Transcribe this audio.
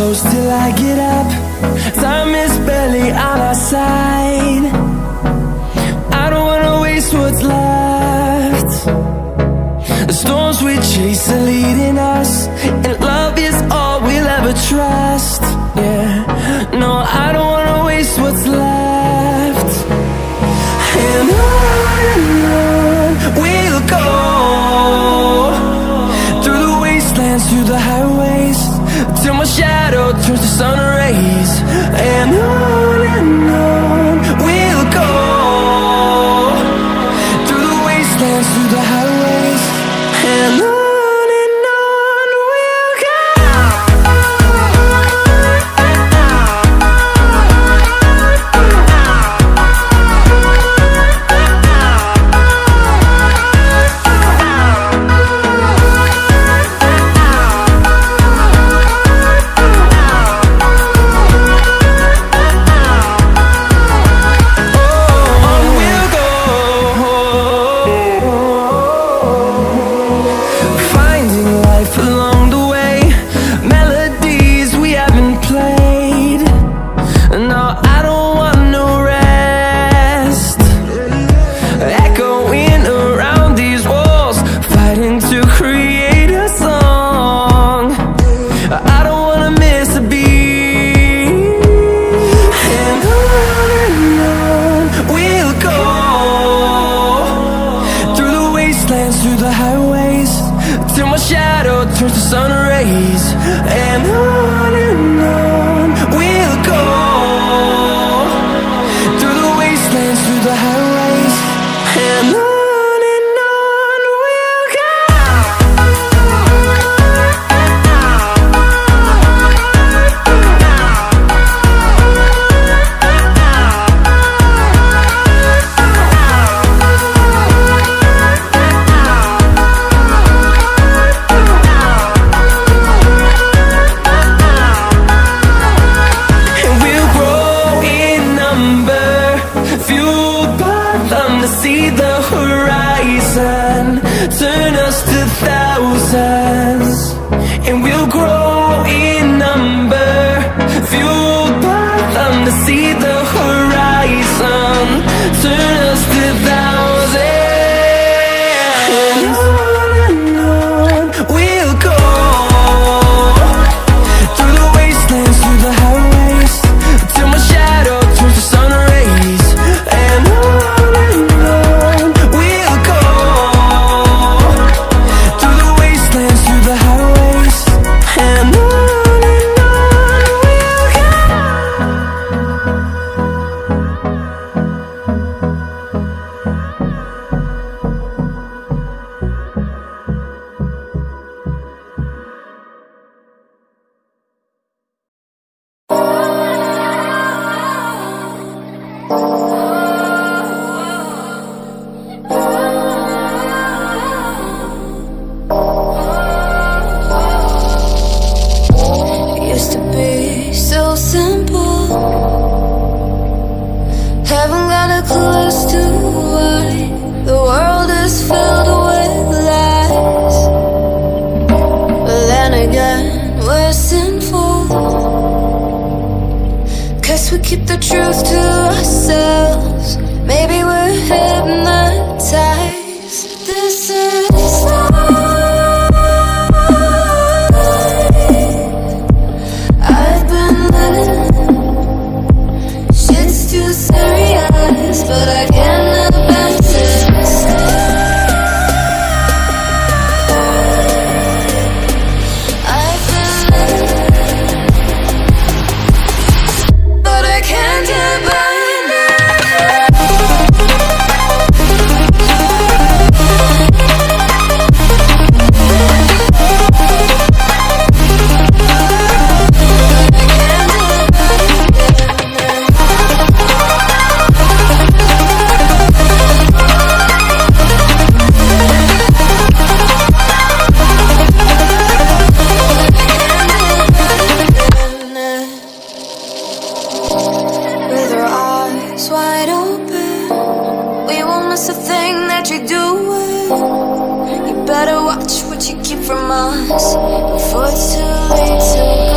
close till I get up. Time is barely on our side. I don't wanna waste what's left. The storms we chase are leading us, and love is all we'll ever trust. Yeah, no, I don't wanna waste what's left. And on we'll go, through the wastelands, through the highways, till my shadow turns to sun rays. And on we'll go, through the wastelands, through the highways, and on we'll go. Through the highways, till my shadow turns to sun rays. And on we'll go, through the wastelands, through the highways, and on we'll go. See the horizon turn us to thousands, and we'll grow in number, fueled by them. To see the horizon turn us to thousands, and on we'll go, through the wastelands, through the highways, till my shadow turns to sun rays. And haven't got a clue as to why the world is filled with lies. But then again, we're sinful, 'cause we keep the truth to ourselves. Maybe we're hypnotized. This is life. I've been living, shit's too serious, but I can't advance it. I've been living, but I can't get by wide open, we won't miss a thing that you're doing. You better watch what you keep from us before it's too late to